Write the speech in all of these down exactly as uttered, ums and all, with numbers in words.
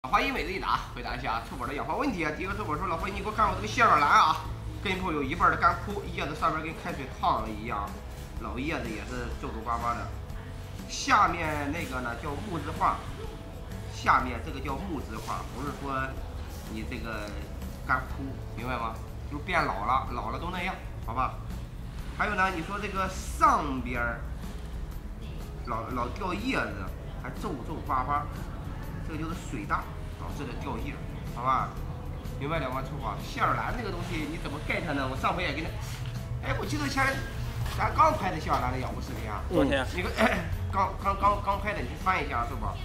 华一每日一答，回答一下臭宝的养花问题啊。第一个臭宝说：“老辉，你给我看我这个蟹耳兰啊，根部有一半的干枯，叶子上面跟开水烫了一样，老叶子也是皱皱巴巴的。下面那个呢叫木质化，下面这个叫木质化，不是说你这个干枯，明白吗？就变老了，老了都那样，好吧？还有呢，你说这个上边老老掉叶子，还皱皱巴巴。”这个就是水大导致的掉叶，好吧？明白了吗？臭宝，蟹耳兰这个东西你怎么盖它呢？我上回也给你，哎，我记得前咱刚拍的蟹耳兰的养护视频啊， 昨天、 嗯、你个、哎、刚刚刚刚拍的，你去翻一下，臭宝。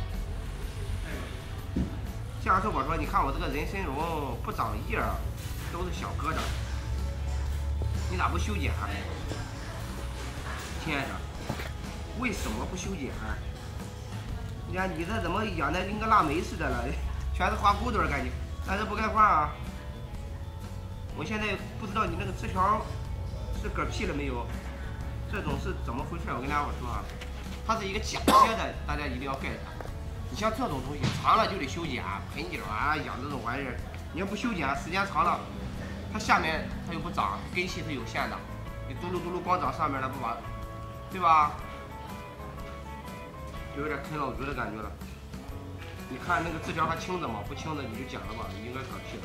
像臭宝说，你看我这个人参茸不长叶，都是小疙瘩，你咋不修剪？亲爱的，为什么不修剪？你看你这怎么养的跟个腊梅似的了，全是花骨朵儿感觉，但是不开花啊。我现在不知道你那个枝条是嗝屁了没有，这种是怎么回事？我跟大伙说啊，它是一个假切的，大家一定要盖它。你像这种东西长了就得修剪，盆景啊养这种玩意儿，你要不修剪，时间长了，它下面它又不长，根系是有限的，你嘟噜嘟噜光长上面了不完，对吧？就有点啃老族的感觉了。你看那个枝条还青着吗？不青的你就剪了吧，应该嗝屁了。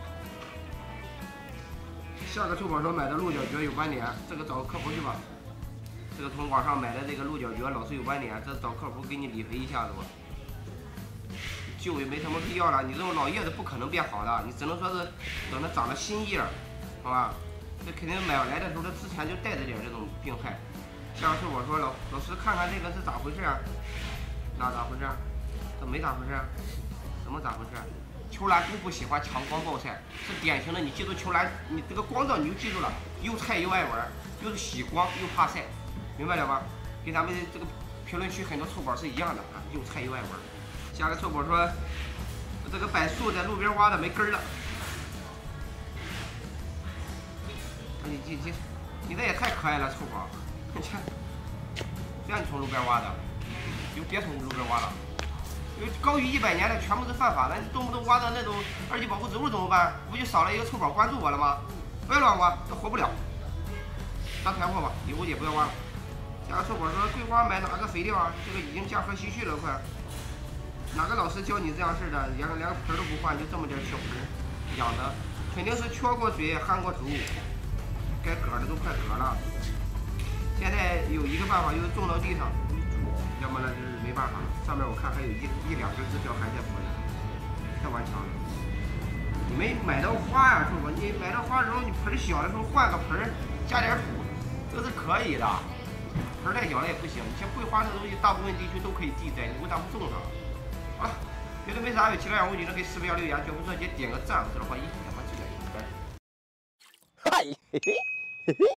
下个臭宝说买的鹿角蕨有斑点，这个找客服去吧。这个从网上买的这个鹿角蕨老是有斑点，这找客服给你理赔一下子吧。救也没什么必要了，你这种老叶子不可能变好的，你只能说是等它长了新叶，好吧？这肯定买来的时候它之前就带着点这种病害。下个臭宝说老老师看看这个是咋回事啊？那咋回事？这没咋回事？怎么咋回事？球兰都不喜欢强光暴晒，是典型的。你记住球兰，你这个光照你就记住了，又菜又爱玩，又是喜光又怕晒，明白了吗？跟咱们这个评论区很多臭宝是一样的啊，又菜又爱玩。下个臭宝说，这个柏树在路边挖的没根了。你你你你这也太可爱了，臭宝！你看，让你从路边挖的。就别从路边挖了，因为高于一百年的全部是犯法的。你动不动挖的那种二级保护植物怎么办？不就少了一个臭宝关注我了吗？不要乱挖，这活不了。当财货吧，以后也不要挖了。下个臭宝说，桂花买哪个肥料啊？这个已经驾鹤西去了，快！哪个老师教你这样式的？连连盆都不换，就这么点小盆养的，肯定是缺过水，焊过土，该嗝的都快嗝了。现在有一个办法，就是种到地上。要么呢就是没办法了，上面我看还有一一两根枝条还在活着，太顽强了。你没买到花呀，是吧？你买到花的时候，你盆小的时候换个盆，加点土，这是可以的。盆太小了也不行。你像桂花这东西，大部分地区都可以地栽，你为啥不种上？好了，别的没啥，有其他养护问题的可以私聊留言，绝不错，姐点个赞，我是老花一，咱们这个拜拜。 嗨，嘿嘿嘿嘿。